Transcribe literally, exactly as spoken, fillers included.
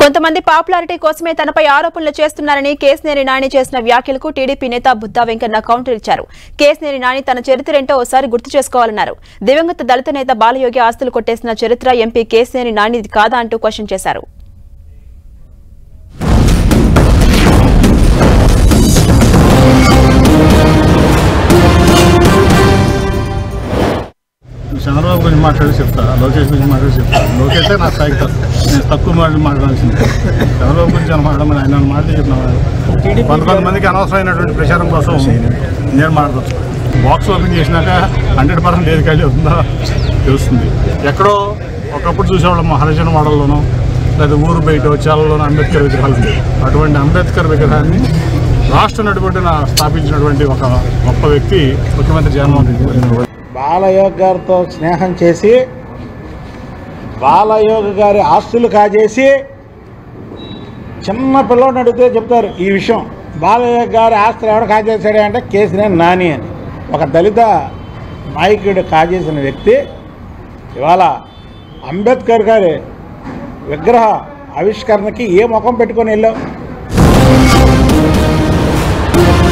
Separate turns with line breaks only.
కొంతమంది పాపులారిటీ కోసమే తనపై ఆరోపణలు చేస్తున్నారని కేశినేని నాని చేసిన వ్యాఖ్యలకు టీడీపీ నేత బుద్దా వెంకన్న కౌంటర్ ఇచ్చారు. కేశినేని నాని తన చరిత్రేంటో ఓసారి గుర్తు చేసుకోవాలన్నారు. దివంగత దళిత నేత బాలయోగి ఆస్తులు కొట్టేసిన చరిత్ర ఎంపీ కేశినేని నానిది కాదా అంటూ క్వశ్చన్ చేశారు.
చంద్రబాబు గురించి మాట్లాడి చెప్తా, లోకేష్ గురించి మాట్లాడి చెప్తా. లోకేష్ నా స్థాయికి నేను తక్కువ మాట మాట్లాడాల్సింది. చంద్రబాబు గురించి అని మాట్లాడమని ఆయన మాట చెప్తున్నాను. కొంత కొంతమందికి అనవసరమైనటువంటి ప్రచారం కోసం నేను మాట్లాడచ్చు. బాక్స్ ఓపెన్ చేసినాక హండ్రెడ్ పర్సెంట్ ఏది ఖాళీ అవుతుందో తెలుస్తుంది. ఎక్కడో ఒకప్పుడు చూసేవాళ్ళం హరిజన వాడల్లోనో లేదా ఊరు బయట చాలలోనో అంబేద్కర్ విగ్రహాలు ఉంది. అటువంటి అంబేద్కర్ విగ్రహాన్ని రాష్ట్ర నడుబడిన స్థాపించినటువంటి ఒక గొప్ప వ్యక్తి ముఖ్యమంత్రి జగన్మోహన్ రెడ్డి.
బాలయోగి గారితో స్నేహం చేసి బాలయోగి గారి ఆస్తులు కాజేసి చిన్న పిల్లోడిని అడిగితే చెప్తారు ఈ విషయం. బాలయోగి గారి ఆస్తులు ఎవరు కాజేశాడే అంటే కేశినేని నాని అని ఒక దళిత నాయకుడు కాజేసిన వ్యక్తి ఇవాళ అంబేద్కర్ గారి విగ్రహ ఆవిష్కరణకి ఏ ముఖం పెట్టుకొని వెళ్ళావు?